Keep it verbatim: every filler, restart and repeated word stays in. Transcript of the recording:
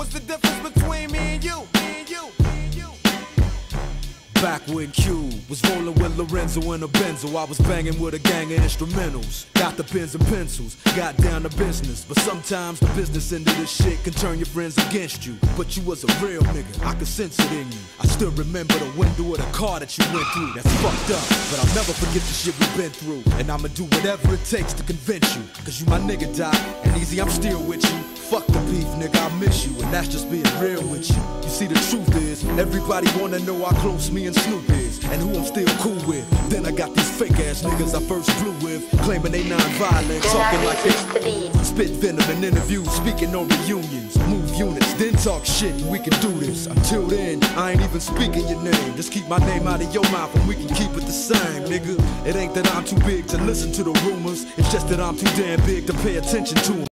What's the difference between me and you? Me and you. Me and you. Back when Q was rolling with Lorenzo in a Benzo, I was banging with a gang of instrumentals. Got the pens and pencils, got down to business. But sometimes the business end of this shit can turn your friends against you. But you was a real nigga, I could sense it in you. I still remember the window of the car that you went through. That's fucked up, but I'll never forget the shit we've been through. And I'ma do whatever it takes to convince you. Cause you my nigga, Doc, and easy, I'm still with you. Fuck the beef, nigga, I miss you, and that's just being real with you. You see, the truth is, everybody wanna know how close me and Snoop is, and who I'm still cool with. Then I got these fake ass niggas I first flew with, claiming they non-violent, talking like they spit venom in interviews, speaking on reunions, move units, then talk shit, and we can do this. Until then, I ain't even speaking your name. Just keep my name out of your mouth, and we can keep it the same, nigga. It ain't that I'm too big to listen to the rumors, it's just that I'm too damn big to pay attention to them.